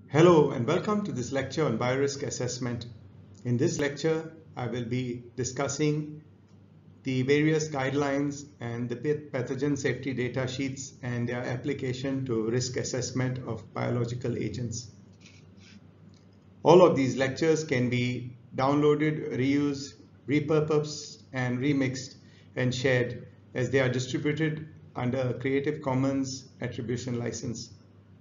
Hello and welcome to this lecture on biorisk assessment. In this lecture, I will be discussing the various guidelines and the pathogen safety data sheets and their application to risk assessment of biological agents. All of these lectures can be downloaded, reused, repurposed, and remixed and shared as they are distributed under a Creative Commons Attribution License.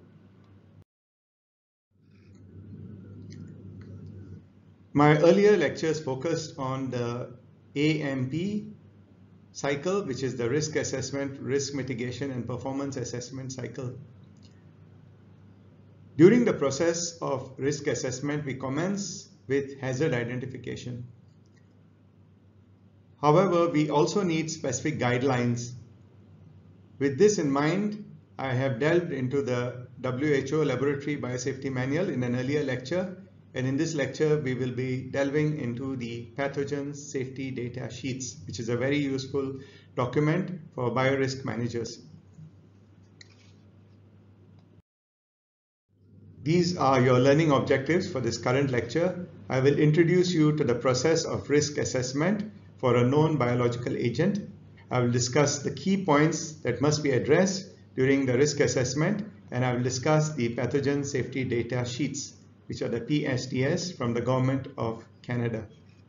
My earlier lectures focused on the AMP cycle, which is the risk assessment, risk mitigation, and performance assessment cycle. During the process of risk assessment, we commence with hazard identification. However, we also need specific guidelines. With this in mind, I have delved into the WHO Laboratory Biosafety Manual in an earlier lecture. And in this lecture, we will be delving into the pathogen safety data sheets, which is a very useful document for biorisk managers. These are your learning objectives for this current lecture. I will introduce you to the process of risk assessment for a known biological agent. I will discuss the key points that must be addressed during the risk assessment, and I will discuss the pathogen safety data sheets, which are the PSDS from the Government of Canada.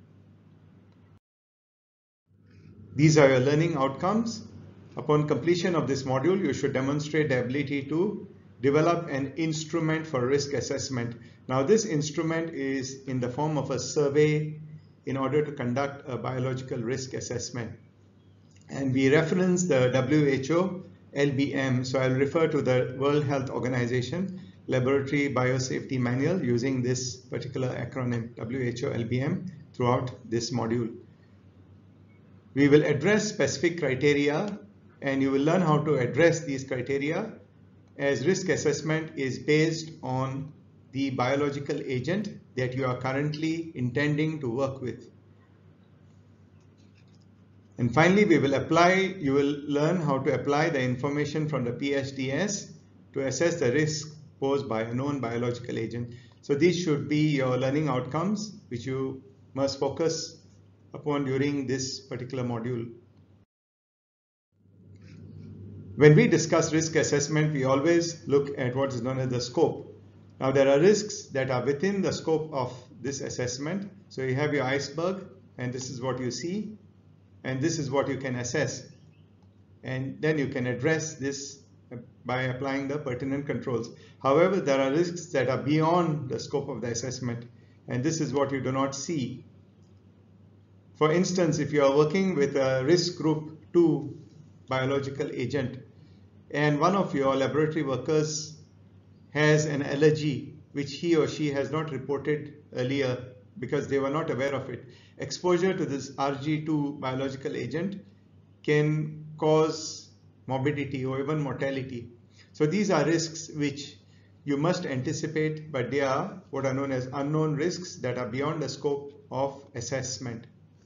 These are your learning outcomes. Upon completion of this module, you should demonstrate the ability to develop an instrument for risk assessment. Now, this instrument is in the form of a survey in order to conduct a biological risk assessment. And we reference the WHO LBM, so I'll refer to the World Health Organization Laboratory Biosafety Manual using this particular acronym WHO LBM throughout this module. We will address specific criteria and you will learn how to address these criteria as risk assessment is based on the biological agent that you are currently intending to work with. And finally, you will learn how to apply the information from the PSDS to assess the risk posed by a known biological agent. So these should be your learning outcomes which you must focus upon during this particular module. When we discuss risk assessment, we always look at what is known as the scope. Now there are risks that are within the scope of this assessment. So you have your iceberg and this is what you see and this is what you can assess. And then you can address this by applying the pertinent controls. However, there are risks that are beyond the scope of the assessment, and this is what you do not see. For instance, if you are working with a risk group 2 biological agent, and one of your laboratory workers has an allergy which he or she has not reported earlier because they were not aware of it, exposure to this RG2 biological agent can cause morbidity or even mortality. So these are risks which you must anticipate, but they are what are known as unknown risks that are beyond the scope of assessment.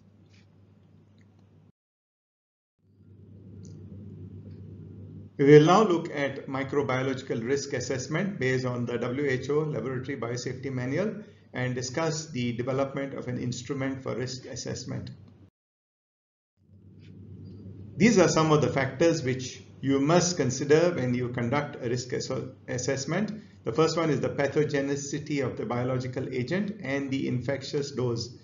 We will now look at microbiological risk assessment based on the WHO Laboratory Biosafety Manual and discuss the development of an instrument for risk assessment. These are some of the factors which you must consider when you conduct a risk assessment. The first one is the pathogenicity of the biological agent and the infectious dose.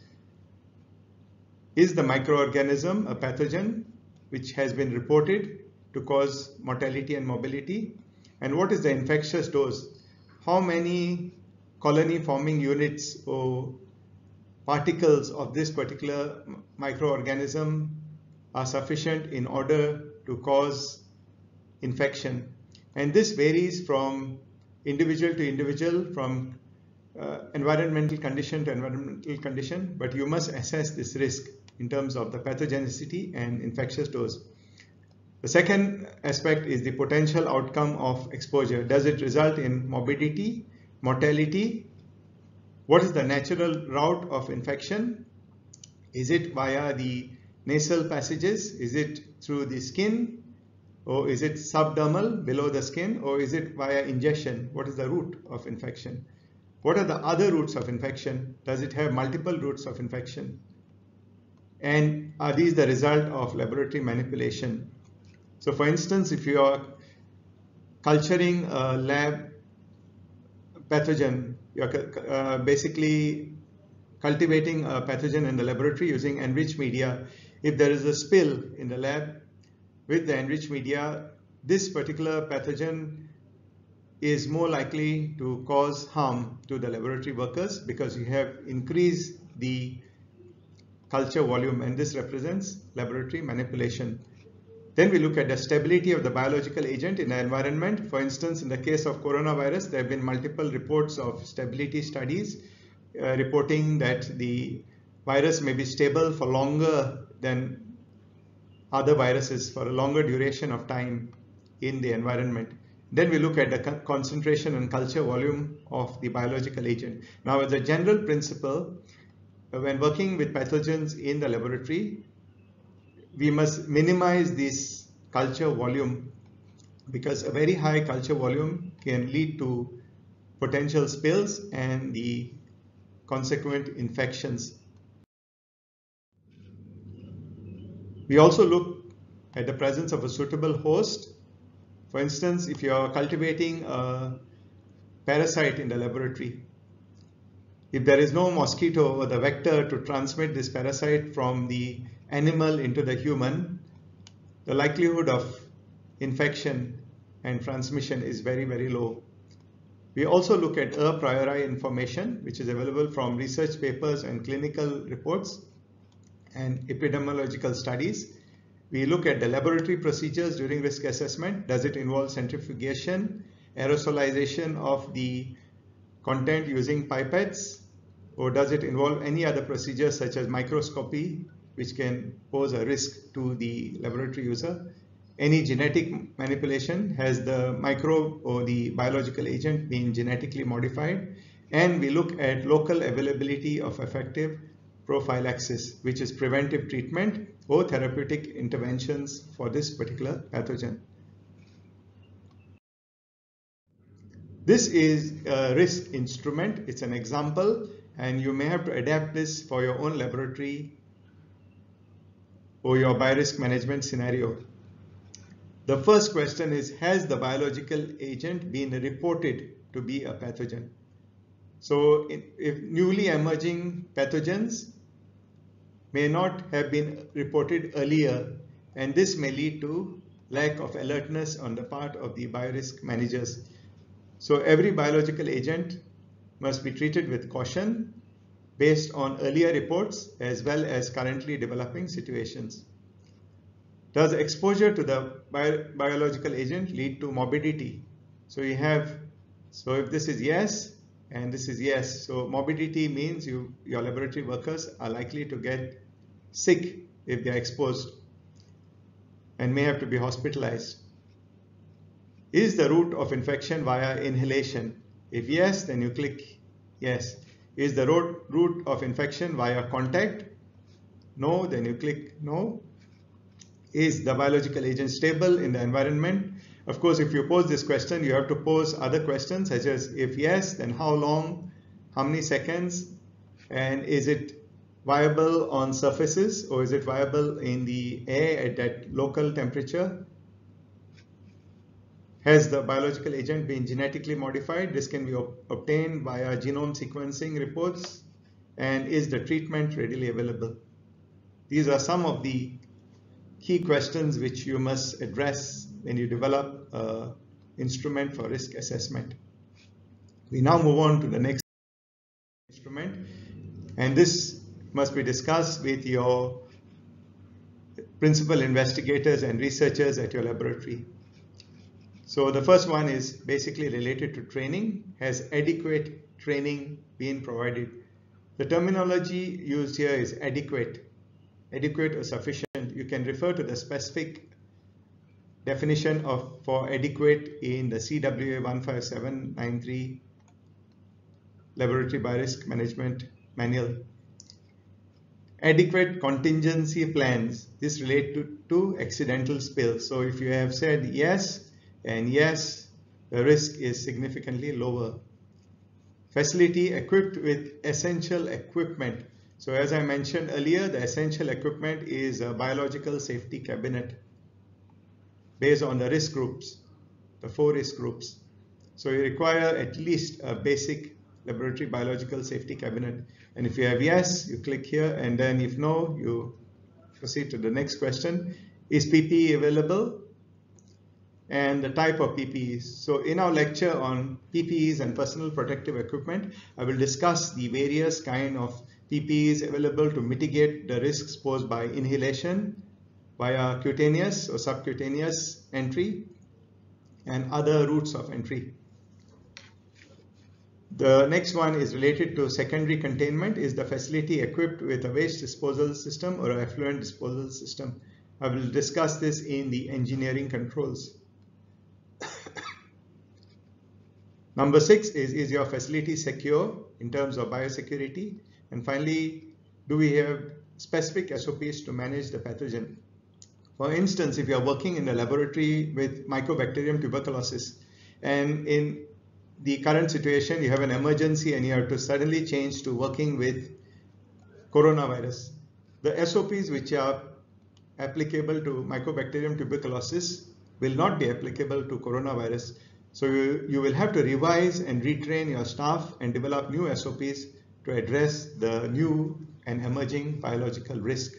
Is the microorganism a pathogen which has been reported to cause mortality and morbidity? And what is the infectious dose? How many colony forming units or particles of this particular microorganism are sufficient in order to cause infection? And this varies from individual to individual, from environmental condition to environmental condition, but you must assess this risk in terms of the pathogenicity and infectious dose. The second aspect is the potential outcome of exposure. Does it result in morbidity, mortality? What is the natural route of infection? Is it via the nasal passages? Is it through the skin? Or is it subdermal, below the skin? Or is it via ingestion? What is the route of infection? What are the other routes of infection? Does it have multiple routes of infection? And are these the result of laboratory manipulation? So for instance, if you are culturing a lab pathogen, you're basically cultivating a pathogen in the laboratory using enriched media. If there is a spill in the lab with the enriched media, this particular pathogen is more likely to cause harm to the laboratory workers because you have increased the culture volume, and this represents laboratory manipulation. Then we look at the stability of the biological agent in the environment. For instance, in the case of coronavirus, there have been multiple reports of stability studies reporting that the virus may be stable for longer than other viruses, for a longer duration of time in the environment. Then we look at the concentration and culture volume of the biological agent. Now, as a general principle, when working with pathogens in the laboratory, we must minimize this culture volume because a very high culture volume can lead to potential spills and the consequent infections. We also look at the presence of a suitable host. For instance, if you are cultivating a parasite in the laboratory, if there is no mosquito or the vector to transmit this parasite from the animal into the human, the likelihood of infection and transmission is very, very low. We also look at a priori information, which is available from research papers and clinical reports and epidemiological studies. We look at the laboratory procedures during risk assessment. Does it involve centrifugation, aerosolization of the content using pipettes, or does it involve any other procedures such as microscopy, which can pose a risk to the laboratory user? Any genetic manipulation, has the microbe or the biological agent been genetically modified? And we look at local availability of effective prophylaxis, which is preventive treatment or therapeutic interventions for this particular pathogen. This is a risk instrument. It's an example, and you may have to adapt this for your own laboratory or your biorisk management scenario. The first question is, has the biological agent been reported to be a pathogen? So if newly emerging pathogens may not have been reported earlier, and this may lead to lack of alertness on the part of the biorisk managers. So every biological agent must be treated with caution based on earlier reports as well as currently developing situations. Does exposure to the biological agent lead to morbidity? So if this is yes and this is yes, so morbidity means your laboratory workers are likely to get sick if they are exposed and may have to be hospitalized. Is the route of infection via inhalation? If yes, then you click yes. Is the route of infection via contact? No, then you click no. Is the biological agent stable in the environment? Of course, if you pose this question, you have to pose other questions such as, if yes, then how long, how many seconds, and is it viable on surfaces or is it viable in the air at that local temperature? Has the biological agent been genetically modified? This can be obtained via genome sequencing reports. And is the treatment readily available? These are some of the key questions which you must address when you develop an instrument for risk assessment. We now move on to the next instrument, and this must be discussed with your principal investigators and researchers at your laboratory. So the first one is basically related to training. Has adequate training been provided? The terminology used here is adequate or sufficient. You can refer to the specific definition for adequate in the CWA 15793 Laboratory Biorisk Management Manual. Adequate contingency plans. This relate to accidental spills. So if you have said yes and yes, the risk is significantly lower. Facility equipped with essential equipment. So as I mentioned earlier, the essential equipment is a biological safety cabinet based on the risk groups, the 4 risk groups. So you require at least a basic laboratory biological safety cabinet. And if you have yes, you click here, and then if no, you proceed to the next question. Is PPE available? And the type of PPEs. So in our lecture on PPEs and personal protective equipment, I will discuss the various kind of PPEs available to mitigate the risks posed by inhalation via cutaneous or subcutaneous entry and other routes of entry. The next one is related to secondary containment. Is the facility equipped with a waste disposal system or an effluent disposal system? I will discuss this in the engineering controls. Number 6 is your facility secure in terms of biosecurity? And finally, do we have specific SOPs to manage the pathogen? For instance, if you are working in a laboratory with Mycobacterium tuberculosis, and in the current situation you have an emergency and you have to suddenly change to working with coronavirus, the SOPs which are applicable to Mycobacterium tuberculosis will not be applicable to coronavirus. So you will have to revise and retrain your staff and develop new SOPs to address the new and emerging biological risk.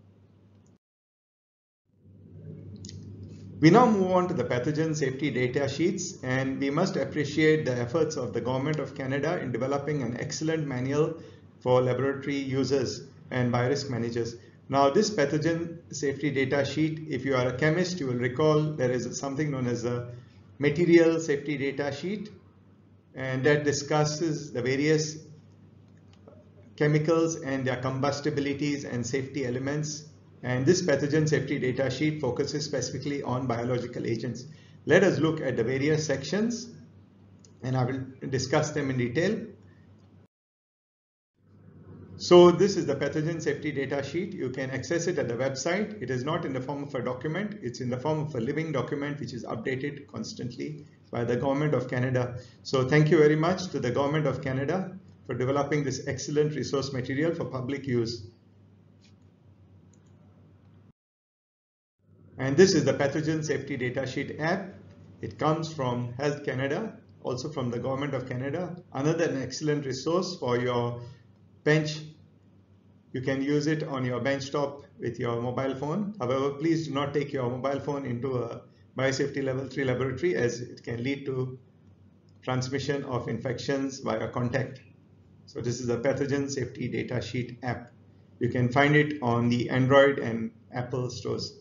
We now move on to the pathogen safety data sheets, and we must appreciate the efforts of the Government of Canada in developing an excellent manual for laboratory users and biorisk managers. Now this pathogen safety data sheet, if you are a chemist, you will recall there is something known as a material safety data sheet, and that discusses the various chemicals and their combustibilities and safety elements. And this pathogen safety data sheet focuses specifically on biological agents. Let us look at the various sections and I will discuss them in detail. So this is the pathogen safety data sheet. You can access it at the website. It is not in the form of a document. It's in the form of a living document which is updated constantly by the Government of Canada. So thank you very much to the Government of Canada for developing this excellent resource material for public use. And this is the pathogen safety data sheet app. It comes from Health Canada, also from the Government of Canada. Another excellent resource for your bench. You can use it on your benchtop with your mobile phone. However, please do not take your mobile phone into a biosafety level 3 laboratory, as it can lead to transmission of infections via contact. So this is a pathogen safety data sheet app. You can find it on the Android and Apple stores.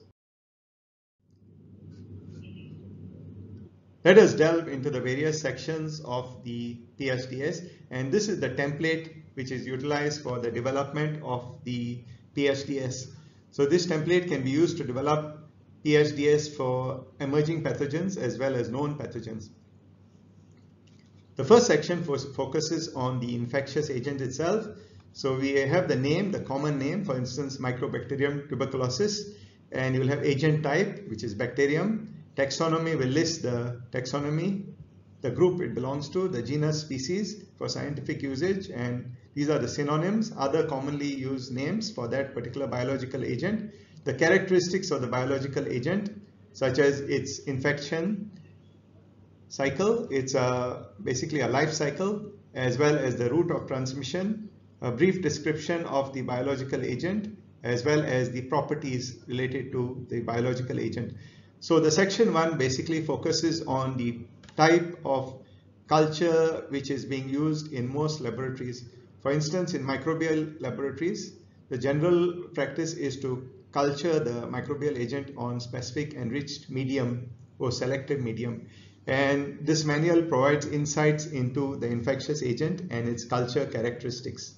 Let us delve into the various sections of the PSDS, and this is the template which is utilized for the development of the PSDS. So this template can be used to develop PSDS for emerging pathogens as well as known pathogens. The first section focuses on the infectious agent itself. So we have the name, the common name, for instance, Mycobacterium tuberculosis, and you will have agent type, which is bacterium. Taxonomy will list the taxonomy, the group it belongs to, the genus, species for scientific usage, and these are the synonyms, other commonly used names for that particular biological agent. The characteristics of the biological agent, such as its infection cycle, it's basically a life cycle, as well as the route of transmission, a brief description of the biological agent, as well as the properties related to the biological agent. So the section 1 basically focuses on the type of culture which is being used in most laboratories. For instance, in microbial laboratories, the general practice is to culture the microbial agent on specific enriched medium or selected medium. And this manual provides insights into the infectious agent and its culture characteristics.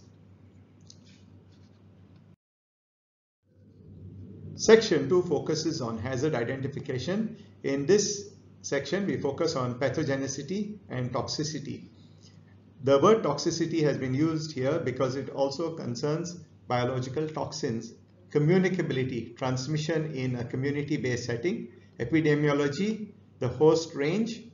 Section 2 focuses on hazard identification. In this section, we focus on pathogenicity and toxicity. The word toxicity has been used here because it also concerns biological toxins, communicability, transmission in a community-based setting, epidemiology, the host range.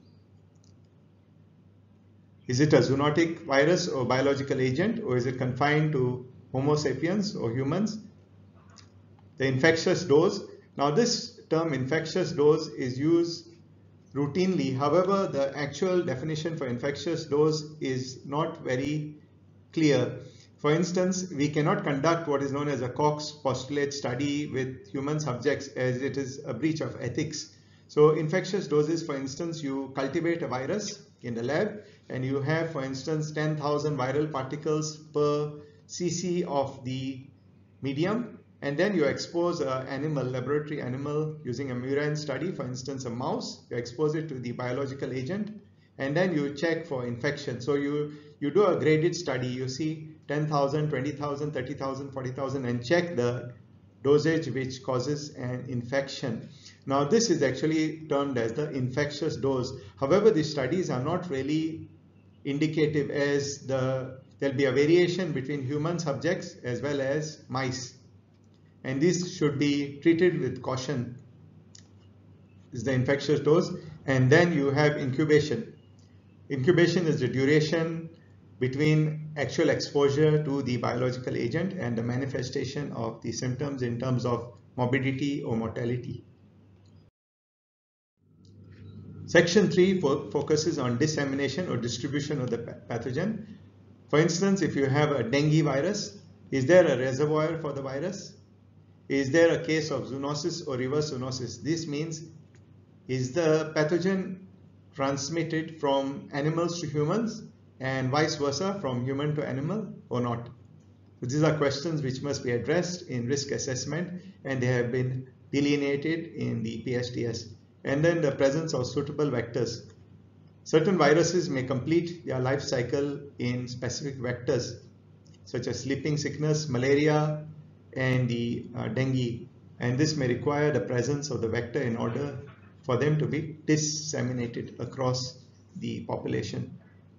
Is it a zoonotic virus or biological agent, or is it confined to Homo sapiens or humans? The infectious dose. Now this term infectious dose is used routinely. However, the actual definition for infectious dose is not very clear. For instance, we cannot conduct what is known as a Koch's postulate study with human subjects, as it is a breach of ethics. So infectious doses, for instance, you cultivate a virus in the lab and you have, for instance, 10,000 viral particles per cc of the medium, and then you expose an animal, laboratory animal, using a murine study, for instance a mouse. You expose it to the biological agent and then you check for infection. So you do a graded study. You see 10,000, 20,000, 30,000, 40,000 and check the dosage which causes an infection. Now this is actually termed as the infectious dose. However, these studies are not really indicative, as there'll be a variation between human subjects as well as mice, and these should be treated with caution. Is the infectious dose. And then you have incubation. Incubation is the duration between actual exposure to the biological agent and the manifestation of the symptoms in terms of morbidity or mortality. Section 3 focuses on dissemination or distribution of the pathogen. For instance, if you have a dengue virus, is there a reservoir for the virus? Is there a case of zoonosis or reverse zoonosis? This means, is the pathogen transmitted from animals to humans and vice versa, from human to animal, or not? These are questions which must be addressed in risk assessment, and they have been delineated in the PSTS. And then the presence of suitable vectors. Certain viruses may complete their life cycle in specific vectors, such as sleeping sickness, malaria, and the dengue. And this may require the presence of the vector in order for them to be disseminated across the population.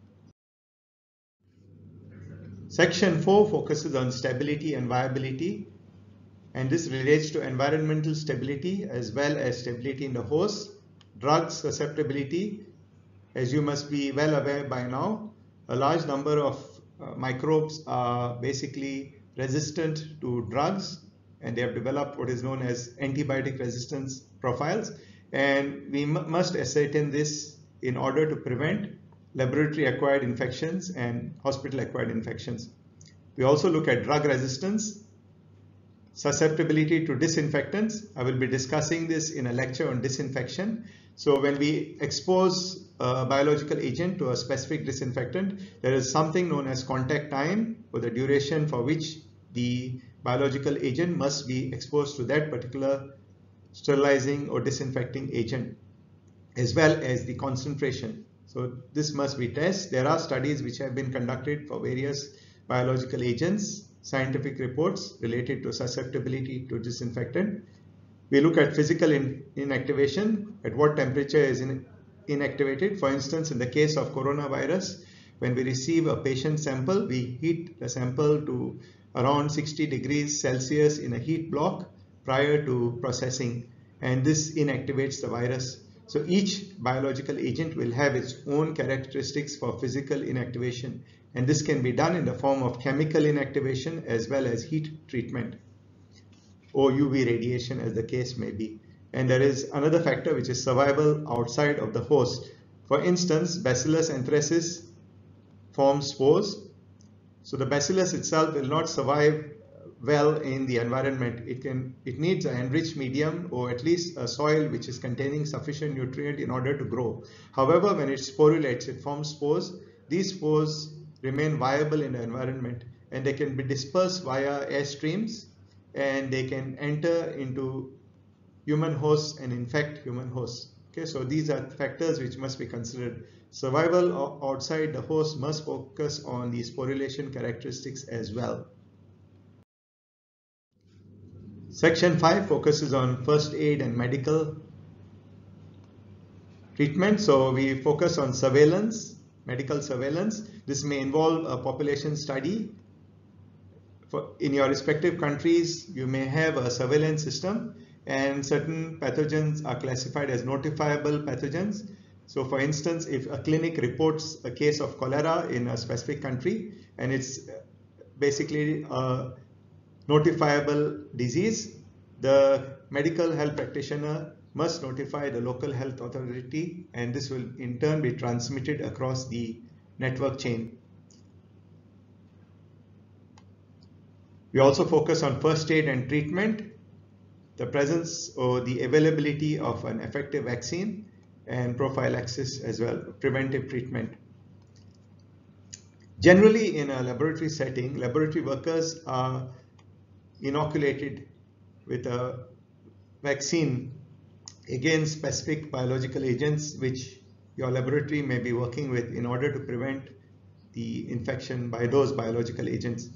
Section 4 focuses on stability and viability, and this relates to environmental stability as well as stability in the host. Drug susceptibility, as you must be well aware by now, a large number of microbes are basically resistant to drugs, and they have developed what is known as antibiotic resistance profiles, and we must ascertain this in order to prevent laboratory acquired infections and hospital acquired infections. We also look at drug resistance, susceptibility to disinfectants. I will be discussing this in a lecture on disinfection. So when we expose a biological agent to a specific disinfectant, there is something known as contact time, or the duration for which the biological agent must be exposed to that particular sterilizing or disinfecting agent, as well as the concentration. So this must be tested. There are studies which have been conducted for various biological agents, scientific reports related to susceptibility to disinfectant. We look at physical inactivation, at what temperature is inactivated. For instance, in the case of coronavirus, when we receive a patient sample, we heat the sample to around 60 degrees Celsius in a heat block prior to processing, and this inactivates the virus. So each biological agent will have its own characteristics for physical inactivation, and this can be done in the form of chemical inactivation as well as heat treatment or UV radiation, as the case may be. And there is another factor, which is survival outside of the host. For instance, Bacillus anthracis forms spores. So the bacillus itself will not survive well in the environment. It needs an enriched medium, or at least a soil which is containing sufficient nutrient in order to grow. However, when it sporulates, it forms spores. These spores remain viable in the environment, and they can be dispersed via air streams, and they can enter into human hosts and infect human hosts. Okay, so these are factors which must be considered. Survival outside the host must focus on the sporulation characteristics as well. Section 5 focuses on first aid and medical treatment. So we focus on surveillance, medical surveillance. This may involve a population study in your respective countries, you may have a surveillance system, and certain pathogens are classified as notifiable pathogens. So for instance, if a clinic reports a case of cholera in a specific country and it's basically a notifiable disease, the medical health practitioner must notify the local health authority, and this will in turn be transmitted across the network chain. We also focus on first aid and treatment, the presence or the availability of an effective vaccine, and prophylaxis as well, preventive treatment. Generally, in a laboratory setting, laboratory workers are inoculated with a vaccine against specific biological agents which your laboratory may be working with in order to prevent the infection by those biological agents.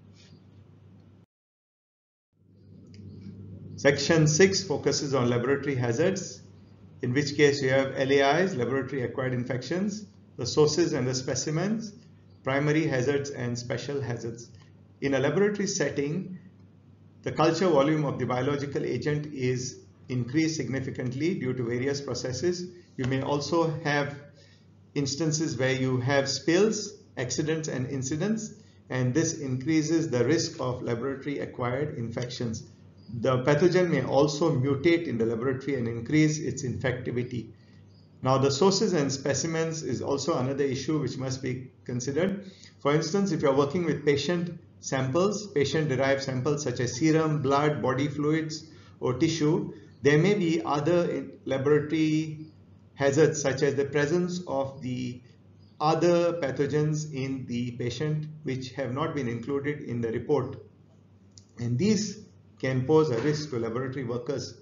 Section 6 focuses on laboratory hazards, in which case you have LAIs, laboratory acquired infections, the sources and the specimens, primary hazards and special hazards. In a laboratory setting, the culture volume of the biological agent is increased significantly due to various processes. You may also have instances where you have spills, accidents and incidents, and this increases the risk of laboratory acquired infections. The pathogen may also mutate in the laboratory and increase its infectivity. Now, the sources and specimens is also another issue which must be considered. For instance, if you're working with patient samples, patient-derived samples such as serum, blood, body fluids, or tissue, there may be other laboratory hazards such as the presence of the other pathogens in the patient which have not been included in the report. And these can pose a risk to laboratory workers.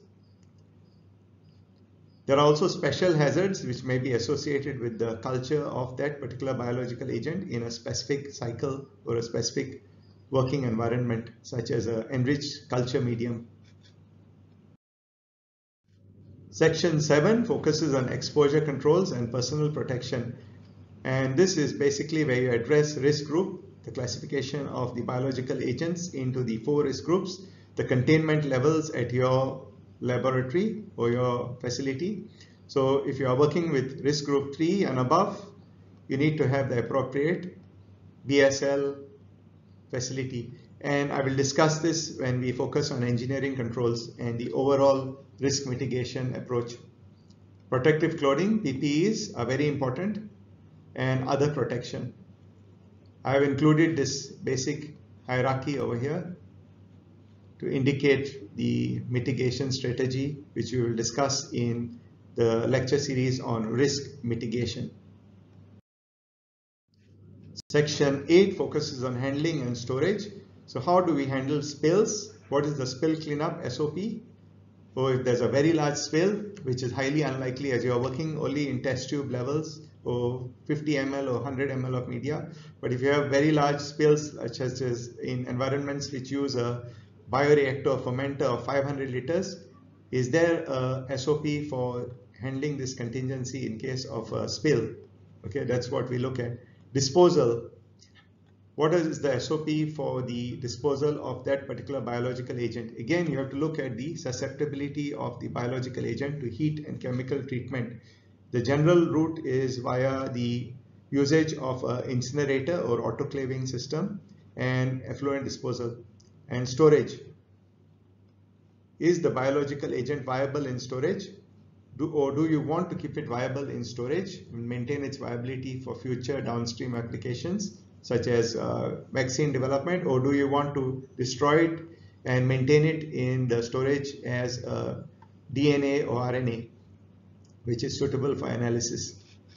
There are also special hazards which may be associated with the culture of that particular biological agent in a specific cycle or a specific working environment, such as an enriched culture medium. Section 7 focuses on exposure controls and personal protection. And this is basically where you address risk group, the classification of the biological agents into the 4 risk groups, the containment levels at your laboratory or your facility. So if you are working with risk group 3 and above, you need to have the appropriate BSL facility. And I will discuss this when we focus on engineering controls and the overall risk mitigation approach. Protective clothing, PPEs, are very important, and other protection. I have included this basic hierarchy over here to indicate the mitigation strategy, which we will discuss in the lecture series on risk mitigation. Section 8 focuses on handling and storage. So how do we handle spills? What is the spill cleanup SOP? Or if there's a very large spill, which is highly unlikely as you are working only in test tube levels or 50 ml or 100 ml of media. But if you have very large spills, such as in environments which use a bioreactor or fermenter of 500 liters, is there a SOP for handling this contingency in case of a spill? Okay, that's what we look at. Disposal. What is the SOP for the disposal of that particular biological agent? Again, you have to look at the susceptibility of the biological agent to heat and chemical treatment. The general route is via the usage of an incinerator or autoclaving system and effluent disposal. And storage. Is the biological agent viable in storage? Or do you want to keep it viable in storage and maintain its viability for future downstream applications such as vaccine development, or do you want to destroy it and maintain it in the storage as DNA or RNA, which is suitable for analysis?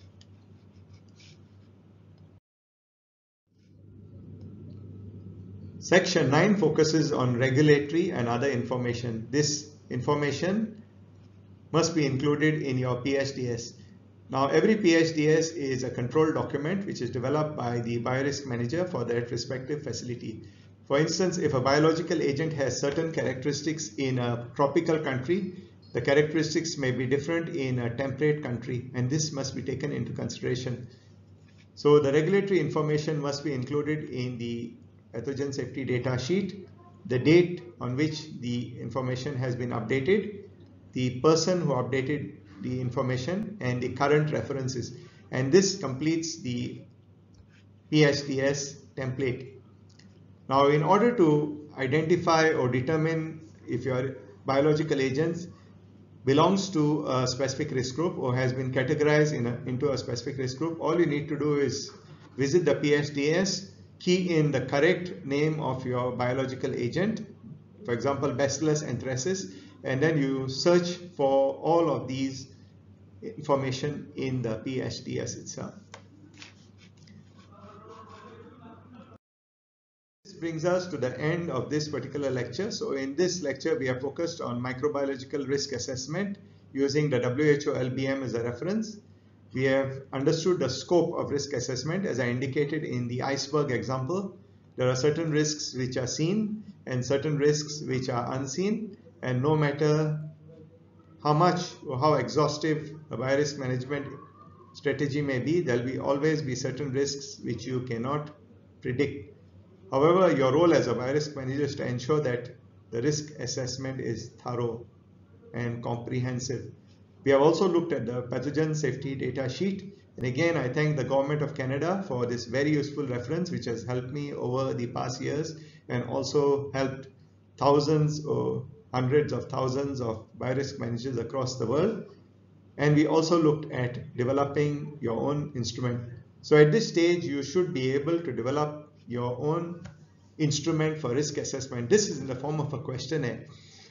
Section 9 focuses on regulatory and other information. This information must be included in your PHDS. Now, every PHDS is a control document which is developed by the biorisk manager for that respective facility. For instance, if a biological agent has certain characteristics in a tropical country, the characteristics may be different in a temperate country, and this must be taken into consideration. So the regulatory information must be included in the pathogen safety data sheet, the date on which the information has been updated, the person who updated the information, and the current references. And this completes the PHDS template. Now, in order to identify or determine if your biological agents belongs to a specific risk group or has been categorized into a specific risk group, all you need to do is visit the PHDS, key in the correct name of your biological agent, for example, Bacillus anthracis, and then you search for all of these information in the PHDS itself. This brings us to the end of this particular lecture. So in this lecture, we are focused on microbiological risk assessment using the WHO LBM as a reference. We have understood the scope of risk assessment as I indicated in the iceberg example. There are certain risks which are seen and certain risks which are unseen, and no matter how much or how exhaustive a biorisk management strategy may be, there will always be certain risks which you cannot predict. However, your role as a biorisk manager is to ensure that the risk assessment is thorough and comprehensive. We have also looked at the pathogen safety data sheet. And again, I thank the Government of Canada for this very useful reference, which has helped me over the past years and also helped thousands or hundreds of thousands of biorisk managers across the world. And we also looked at developing your own instrument. So at this stage, you should be able to develop your own instrument for risk assessment. This is in the form of a questionnaire.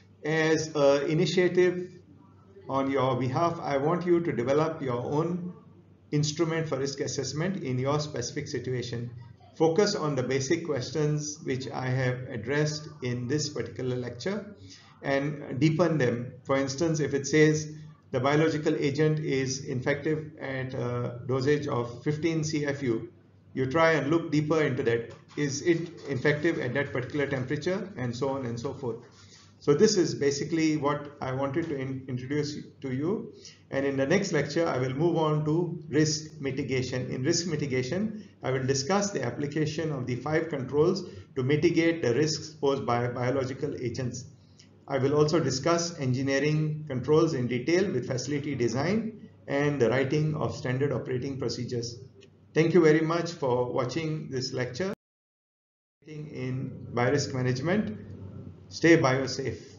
As an initiative on your behalf, I want you to develop your own instrument for risk assessment in your specific situation. Focus on the basic questions which I have addressed in this particular lecture and deepen them. For instance, if it says the biological agent is infective at a dosage of 15 CFU, you try and look deeper into that. Is it effective at that particular temperature, and so on and so forth. So this is basically what I wanted to introduce to you. And in the next lecture, I will move on to risk mitigation. In risk mitigation, I will discuss the application of the 5 controls to mitigate the risks posed by biological agents. I will also discuss engineering controls in detail with facility design and the writing of standard operating procedures. Thank you very much for watching this lecture in biorisk management. Stay biosafe.